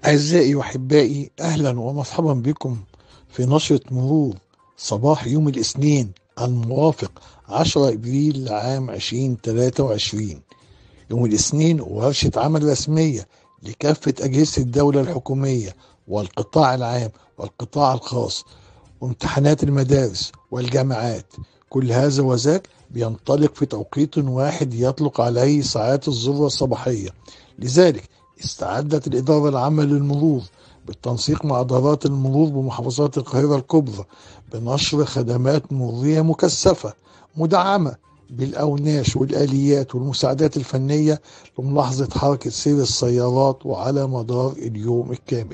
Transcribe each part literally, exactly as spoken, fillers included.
أعزائي وأحبائي، أهلا ومرحبا بكم في نشرة مرور صباح يوم الاثنين الموافق عشرة إبريل لعام ألفين وثلاثة وعشرين. يوم الاثنين ورشة عمل رسمية لكافة أجهزة الدولة الحكومية والقطاع العام والقطاع الخاص وامتحانات المدارس والجامعات. كل هذا وذاك بينطلق في توقيت واحد يطلق عليه ساعات الذروة الصباحية. لذلك استعدت الإدارة العامة للمرور بالتنسيق مع إدارات المرور بمحافظات القاهرة الكبرى بنشر خدمات مرورية مكثفة مدعمة بالأوناش والآليات والمساعدات الفنية لملاحظة حركة سير السيارات وعلى مدار اليوم الكامل.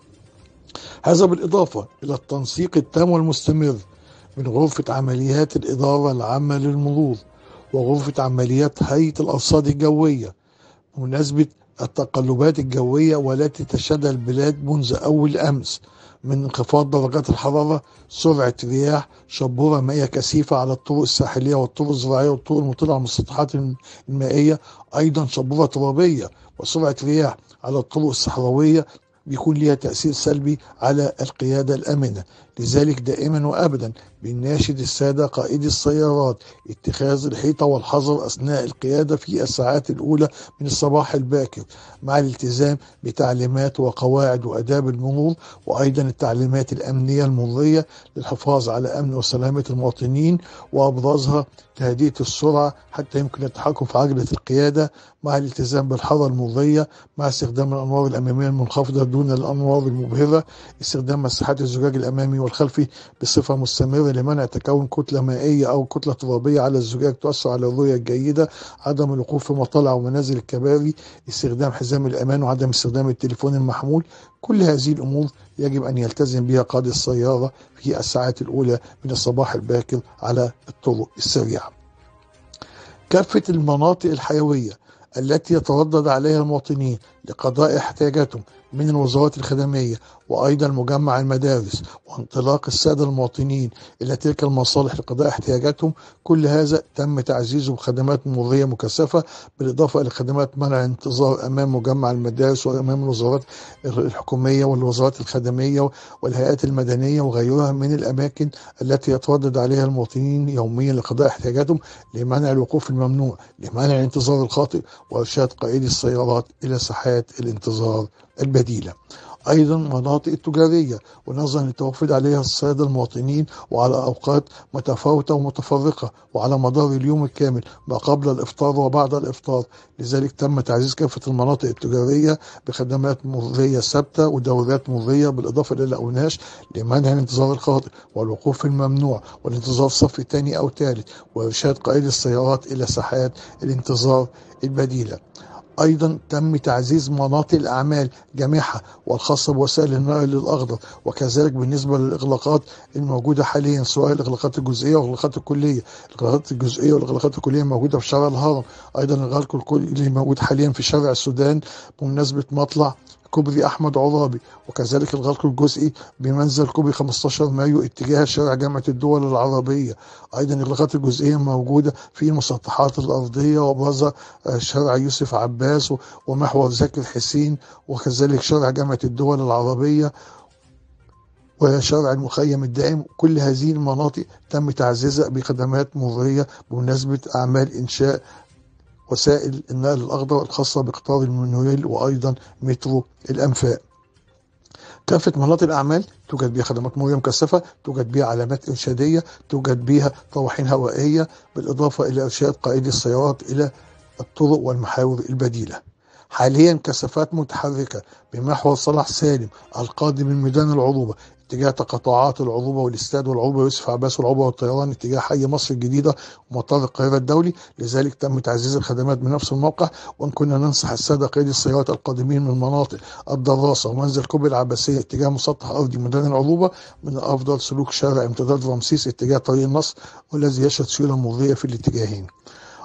هذا بالإضافة إلى التنسيق التام والمستمر من غرفة عمليات الإدارة العامة للمرور وغرفة عمليات هيئة الأرصاد الجوية بمناسبة التقلبات الجوية والتي تشهدها البلاد منذ أول أمس من انخفاض درجات الحرارة، سرعة رياح، شبورة مائية كثيفة على الطرق الساحلية والطرق الزراعية والطرق المطلة على المسطحات المائية، أيضا شبورة ترابية وسرعة رياح على الطرق الصحراوية بيكون ليها تأثير سلبي على القيادة الآمنة. لذلك دائما وأبدا بنناشد السادة قائدي السيارات اتخاذ الحيطة والحذر أثناء القيادة في الساعات الأولى من الصباح الباكر، مع الالتزام بتعليمات وقواعد وآداب المرور وأيضا التعليمات الأمنية المرورية للحفاظ على أمن وسلامة المواطنين، وأبرزها تهدئة السرعة حتى يمكن التحكم في عجلة القيادة، مع الالتزام بالحارة المرورية، مع استخدام الأنوار الأمامية المنخفضة دون الأنوار المبهرة، استخدام مساحات الزجاج الأمامي والخلفي بصفة مستمرة لمنع تكون كتلة مائية أو كتلة ترابية على الزجاج تؤثر على الرؤية الجيدة، عدم الوقوف في مطالع ومنازل الكباري، استخدام حزام الأمان وعدم استخدام التليفون المحمول. كل هذه الأمور يجب أن يلتزم بها قائد السيارة في الساعات الأولى من الصباح الباكر على الطرق السريعة. كافة المناطق الحيوية التي يتردد عليها المواطنين لقضاء احتياجاتهم من الوزارات الخدمية وأيضا مجمع المدارس وانطلاق السادة المواطنين إلى تلك المصالح لقضاء احتياجاتهم، كل هذا تم تعزيزه بخدمات مرورية مكثفة، بالإضافة إلى خدمات منع الانتظار أمام مجمع المدارس وأمام الوزارات الحكومية والوزارات الخدمية والهيئات المدنية وغيرها من الأماكن التي يتردد عليها المواطنين يوميا لقضاء احتياجاتهم، لمنع الوقوف الممنوع، لمنع الانتظار الخاطئ، وإرشاد قائدي السيارات إلى ساحات الانتظار البديلة. أيضا مناطق التجارية ونظرا للتوافد عليها السادة المواطنين وعلى أوقات متفاوتة ومتفرقة وعلى مدار اليوم الكامل ما قبل الإفطار وبعد الإفطار، لذلك تم تعزيز كافة المناطق التجارية بخدمات مرورية ثابتة ودورات مرورية، بالإضافة إلى الأوناش لمنع الانتظار الخاطئ والوقوف الممنوع والانتظار في صف ثاني أو ثالث، وإرشاد قائد السيارات إلى ساحات الانتظار البديلة. أيضا تم تعزيز مناطق الأعمال جميعها والخاصة بوسائل النقل الأخضر، وكذلك بالنسبة للإغلاقات الموجودة حاليا سواء الإغلاقات الجزئية والإغلاقات الكلية. الإغلاقات الجزئية والإغلاقات الكلية موجودة في شارع الهرم، أيضا الإغلاق الكلي اللي موجود حاليا في شارع السودان بمناسبة مطلع كوبري أحمد عرابي، وكذلك الغلق الجزئي بمنزل كوبري خمستاشر مايو اتجاه شارع جامعة الدول العربية. أيضا الإغلاقات الجزئية موجودة في المسطحات الأرضية وأبرزها شارع يوسف عباس ومحور زكي الحسين، وكذلك شارع جامعة الدول العربية وشارع المخيم الدائم. كل هذه المناطق تم تعزيزها بخدمات مرورية بمناسبة أعمال إنشاء وسائل النقل الأخضر الخاصة بقطار المونوريل وأيضا مترو الأنفاق. كافة مناطق الأعمال توجد بها خدمات مرورية مكثفة، توجد بها علامات إرشادية، توجد بها طواحين هوائية، بالإضافة إلى إرشاد قائدي السيارات إلى الطرق والمحاور البديلة. حاليا كثافات متحركة بمحور صلاح سالم القادم من ميدان العروبة اتجاه تقاطعات العروبة والاستاد والعروبة يوسف عباس والعروبة والطيران اتجاه حي مصر الجديدة ومطار القاهرة الدولي، لذلك تم تعزيز الخدمات بنفس الموقع. وان كنا ننصح السادة قائدي السيارات القادمين من مناطق الدراسة ومنزل كوبري العباسية اتجاه مسطح أرضي ميدان العروبة، من الأفضل سلوك شارع امتداد رمسيس اتجاه طريق النصر والذي يشهد سيولة مرورية في الاتجاهين.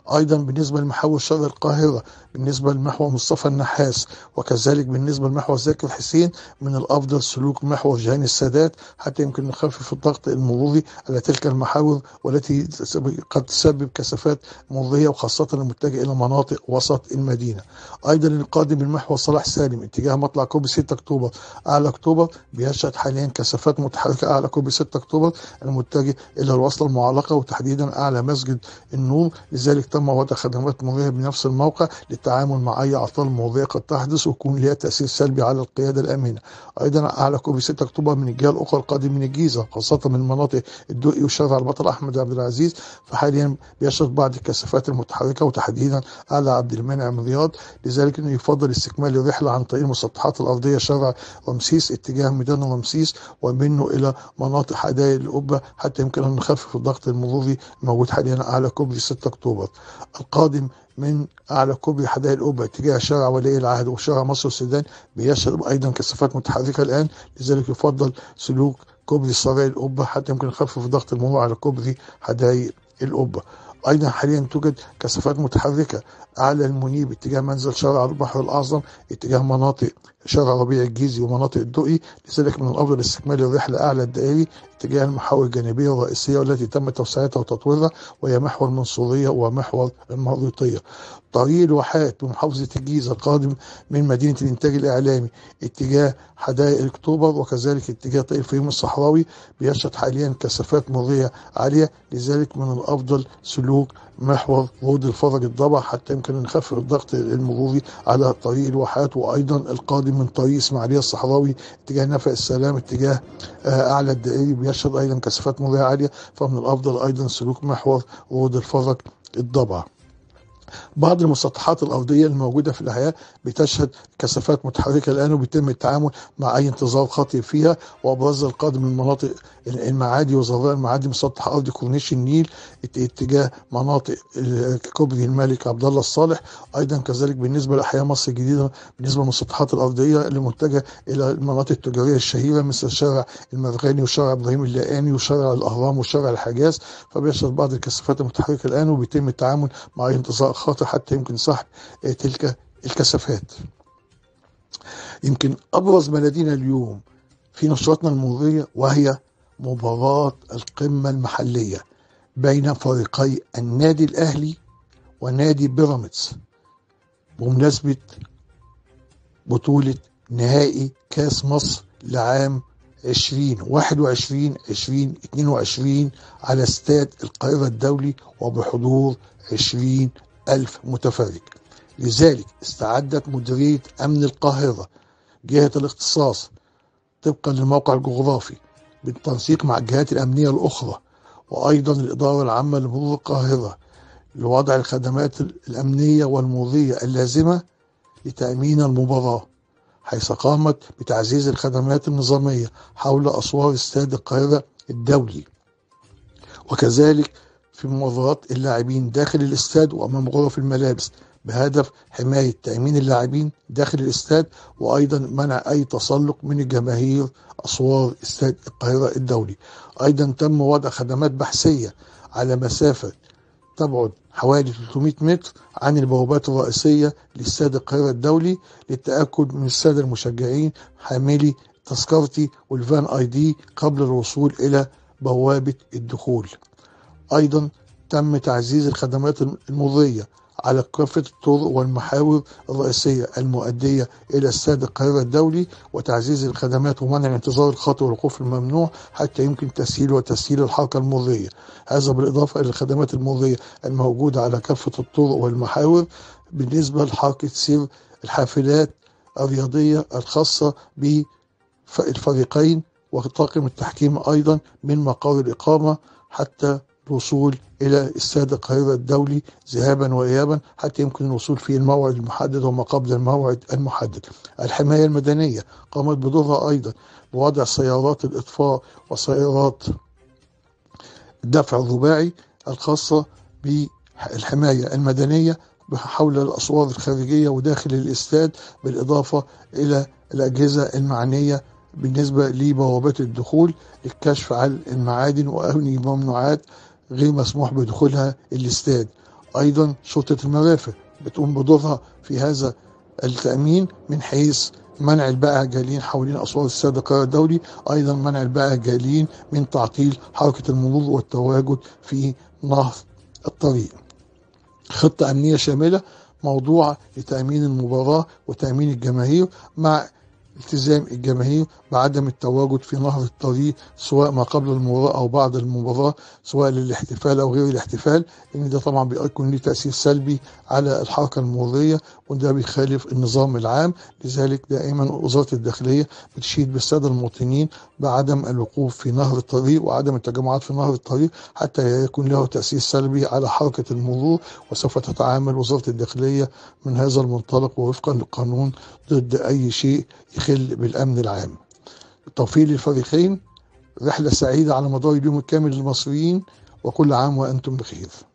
أيضا بالنسبة لمحور شرق القاهرة، بالنسبة لمحور مصطفى النحاس، وكذلك بالنسبة لمحور زكي الحسين، من الأفضل سلوك محور جهان السادات حتى يمكن نخفف الضغط المروري على تلك المحاور والتي قد تسبب كثافات مرورية، وخاصة المتجه إلى مناطق وسط المدينة. أيضا القادم من محور صلاح سالم اتجاه مطلع كوبري ستة أكتوبر أعلى أكتوبر بيشهد حاليا كثافات متحركة أعلى كوبري ستة أكتوبر المتجه إلى الوصلة المعلقة، وتحديدا أعلى مسجد النور. لذلك تم وضع خدمات مرورية بنفس الموقع للتعامل مع أي أعطال مرورية قد تحدث ويكون لها تأثير سلبي على القيادة الآمنة. أيضا أعلى كوبري ستة أكتوبر من الجهة الأخرى القادم من الجيزة، خاصة من مناطق الدقي وشارع البطل أحمد عبد العزيز، فحاليا بيشهد بعض الكثافات المتحركة وتحديدا أعلى عبد المنعم رياض. لذلك إنه يفضل استكمال الرحلة عن طريق المسطحات الأرضية شارع رمسيس اتجاه ميدان رمسيس ومنه إلى مناطق حدائق القبة حتى يمكن أن نخفف الضغط المروري الموجود حاليا أعلى كوبري ستة أكتوبر. القادم من أعلى كوبري حدائق القبة اتجاه شارع ولي العهد وشارع مصر السودان بيشهد أيضا كثافات متحركة الآن، لذلك يفضل سلوك كوبري سراي القبة حتى يمكن نخفف ضغط المرور على كوبري حدائق القبة. أيضا حاليا توجد كثافات متحركة أعلى المنيب اتجاه منزل شارع البحر الأعظم اتجاه مناطق شارع ربيع الجيزي ومناطق الدقي، لذلك من الأفضل استكمال الرحلة أعلى الدائري اتجاه المحاور الجانبية الرئيسية والتي تم توسعتها وتطويرها، وهي محور المنصورية ومحور المريطية. طريق الواحات بمحافظة الجيزة القادم من مدينة الإنتاج الإعلامي اتجاه حدائق أكتوبر وكذلك اتجاه طريق الفيوم الصحراوي بيشهد حاليا كثافات مرورية عالية، لذلك من الأفضل سلوك محور رود الفرج الضبع حتى يمكن نخفف الضغط المروري على طريق الواحات. وأيضا القادم من طريق إسماعيلية الصحراوي اتجاه نفق السلام اتجاه أعلى الدائري بيشهد أيضا كثافات مرورية عالية، فمن الأفضل أيضا سلوك محور رود الفرج الضبع. بعض المسطحات الأرضية الموجودة في الأحياء بتشهد كثافات متحركة الآن وبيتم التعامل مع أي انتظار خطي فيها، وأبرز القادم من مناطق المعادي وزراء المعادي مسطح أرضي كورنيش النيل اتجاه مناطق كوبري الملك عبد الله الصالح. أيضا كذلك بالنسبة لأحياء مصر الجديدة بالنسبة للمسطحات الأرضية اللي متجهة إلى المناطق التجارية الشهيرة مثل شارع المرغاني وشارع إبراهيم اللقاني وشارع الأهرام وشارع الحجاز، فبيشهد بعض الكثافات المتحركة الآن وبيتم التعامل مع أي انتظار خاطئ حتى يمكن سحب تلك الكثافات. يمكن أبرز ما لدينا اليوم في نشرتنا المرورية وهي مباراة القمة المحلية بين فريقي النادي الأهلي ونادي بيراميدز بمناسبة بطولة نهائي كاس مصر لعام عشرين واحد وعشرين عشرين اتنين وعشرين على استاد القاهرة الدولي وبحضور عشرين ألف متفرج. لذلك استعدت مديرية أمن القاهرة جهة الاختصاص طبقا للموقع الجغرافي بالتنسيق مع الجهات الأمنية الأخرى وأيضا الإدارة العامة لمرور القاهرة لوضع الخدمات الأمنية والمرورية اللازمة لتأمين المباراة، حيث قامت بتعزيز الخدمات النظامية حول أسوار استاد القاهرة الدولي، وكذلك في ممرات اللاعبين داخل الاستاد وأمام غرف الملابس بهدف حماية تأمين اللاعبين داخل الاستاد وأيضا منع أي تسلق من الجماهير أسوار استاد القاهرة الدولي. أيضا تم وضع خدمات بحثية على مسافة تبعد حوالي ثلاثمائة متر عن البوابات الرئيسية لاستاد القاهرة الدولي للتأكد من السادة المشجعين حاملي تذكرتي والفان اي دي قبل الوصول إلى بوابة الدخول. أيضا تم تعزيز الخدمات المرورية على كافة الطرق والمحاور الرئيسية المؤدية إلى استاد القاهرة الدولي وتعزيز الخدمات ومنع الانتظار الخاطئ والوقوف الممنوع حتى يمكن تسهيل وتسهيل الحركة المرورية. هذا بالإضافة إلى الخدمات المرورية الموجودة على كافة الطرق والمحاور بالنسبة لحركة سير الحافلات الرياضية الخاصة بالفريقين وطاقم التحكيم أيضا من مقر الإقامة حتى الوصول إلى استاد القاهرة الدولي ذهابا وإيابا حتى يمكن الوصول في الموعد المحدد وما قبل الموعد المحدد. الحماية المدنية قامت بدورها أيضا بوضع سيارات الإطفاء وسيارات الدفع الرباعي الخاصة بالحماية المدنية حول الأسوار الخارجية وداخل الاستاد، بالإضافة إلى الأجهزة المعنية بالنسبة لبوابات الدخول للكشف عن المعادن وأي ممنوعات غير مسموح بدخولها الاستاد. أيضا شرطة المرافق بتقوم بدورها في هذا التأمين من حيث منع البائع الجائلين حوالين أسوار السادة القرار الدولي، أيضا منع البائع الجائلين من تعطيل حركة المرور والتواجد في نهر الطريق. خطة أمنية شاملة موضوعة لتأمين المباراة وتأمين الجماهير، مع التزام الجماهير بعدم التواجد في نهر الطريق سواء ما قبل المباراة أو بعد المباراة، سواء للاحتفال أو غير الاحتفال، لأن ده طبعا بيكون له تأثير سلبي على الحركة المرورية وده بيخالف النظام العام. لذلك دائما وزارة الداخلية بتشيد بالسادة المواطنين بعدم الوقوف في نهر الطريق وعدم التجمعات في نهر الطريق حتى يكون له تأثير سلبي على حركة المرور، وسوف تتعامل وزارة الداخلية من هذا المنطلق ووفقا للقانون ضد أي شيء يخل بالأمن العام. التوفيق للفريقين، رحلة سعيدة على مدار اليوم الكامل للمصريين، وكل عام وأنتم بخير.